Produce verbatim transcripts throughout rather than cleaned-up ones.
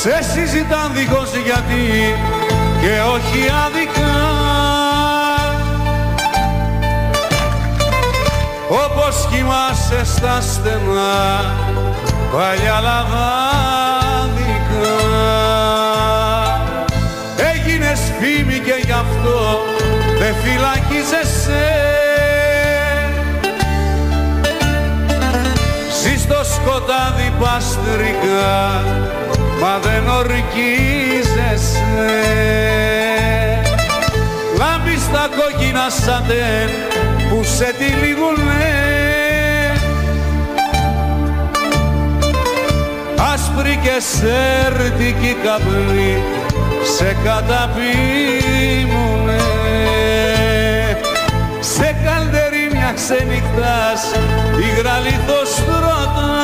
σε συζητάν δίχως γιατί και όχι άδικα, όπως κοιμάσαι στα στενά παλιά λαδάδικα. Έγινες φήμη και γι' αυτό δεν φυλακίζεσαι, ζεις στο σκοτάδι παστρικά μα δεν ορκίζεσαι. Λάμπεις τα κόκκινα σατέν που σε τυλίγουνε, άσπρη και σέρτικη καπνή σε καταπίνουνε. Σε καλτερί μια ξενυχτάς υγρά λιθοστρώτα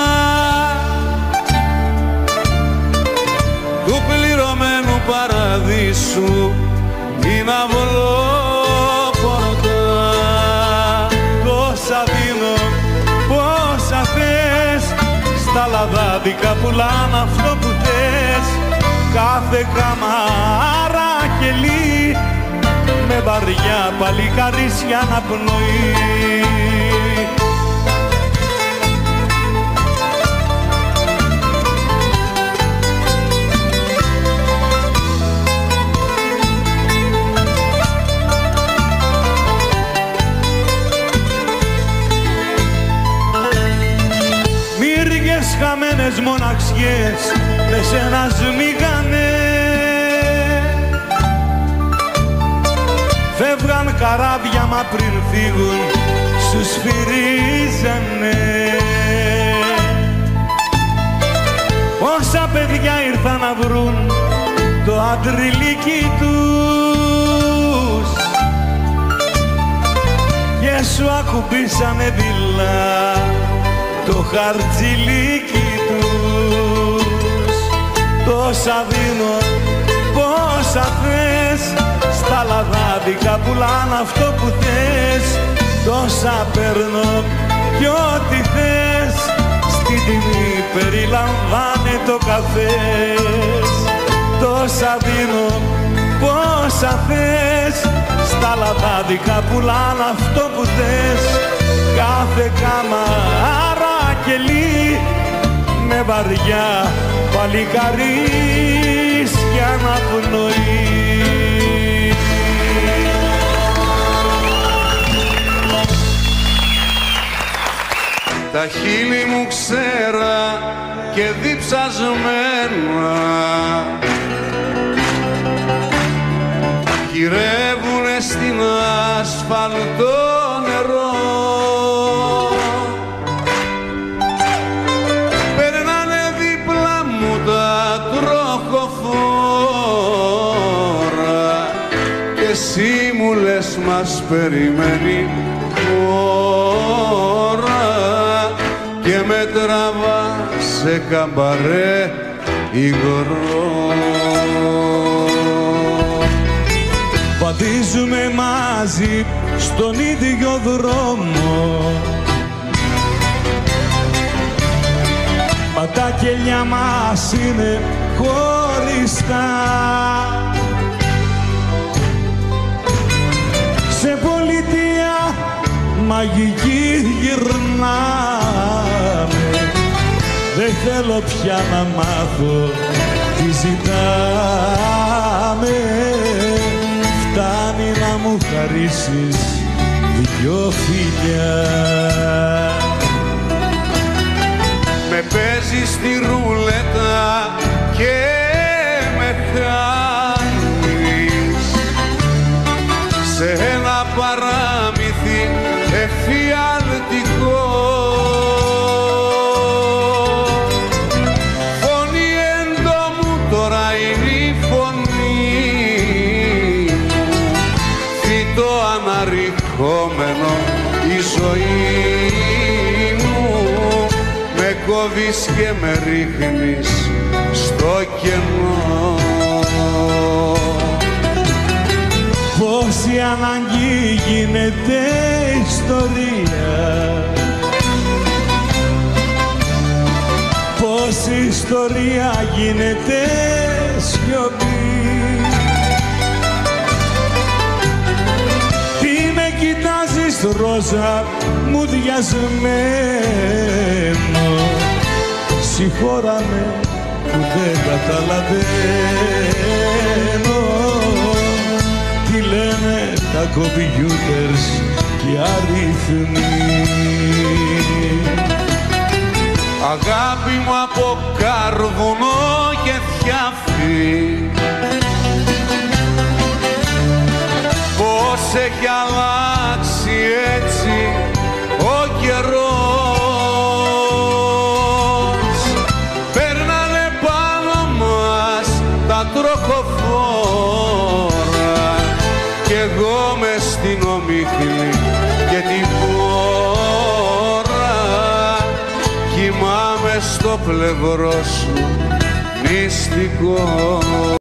του πληρωμένου παραδείσου την αυλόπορτα. Τόσα δίνω, πόσα θες, στα λαδάδικα πουλάν αυτό που θες. Κάθε καμάρα κελί με βαριά παλικαρίσια να πνοεί. Χαμένες μοναξιές με σένα σμίγανε, φεύγαν καράβια μα πριν φύγουν σου σφυρίζανε. Πόσα παιδιά ήρθαν να βρουν το αντριλίκι τους και σου ακουμπήσανε δειλά το χαρτζιλίκι τους. Τόσα δίνω, πόσα θες, στα λαδάδικα πουλάν αυτό που θες. Τόσα παίρνω κι ό,τι θες, στη τιμή περιλαμβάνε το καφές. Τόσα δίνω, πόσα θες, στα λαδάδικα πουλάν αυτό που θες. Κάθε καμάρα κελί με βαριά παλικαρίσια να πνοεί. Τα χείλη μου ξέρα και διψασμένα γυρεύουνε στην ασφαλτό νερό. Περνάνε δίπλα μου τα τροχοφόρα και εσύ μου λες μας περιμένει ώρα και με τραβά σε καμπαρέ υγρό. Βαδίζουμε μαζί στον ίδιο δρόμο, μα τα κελιά μας είναι χωριστά. Σε πολιτεία μαγική γυρνάμε, δεν θέλω πια να μάθω τι ζητάμε. Φτάνει να μου χαρίσεις δυο φιλιά. Με παίζεις στη ρουλέτα και με χάνεις σε ένα παράμυθι εφιαλτικό. Φωνή εντόμου τώρα είναι η φωνή, φυτό αναρριχόμενο η ζωή μου. Με κόβεις και με ρίχνεις στο κενό. Πόση ανάγκη γίνεται ιστορία, πόση η ιστορία γίνεται σιωπή. Τι με κοιτάζεις ρόζα μου διασμένο, συγχώραμε που δεν καταλαβαίνω τι λένε τα κομπιούτερς και οι αριθμοί. Αγάπη μου από κάρβουνο και θιάφι, πώς έχει αλλάξει έτσι ο καιρός. Παίρνανε πάνω μας τα τροχοφόρα κι εγώ μες στην ομίχλη και την φόρα κοιμάμαι στο πλευρό σου μυστικό.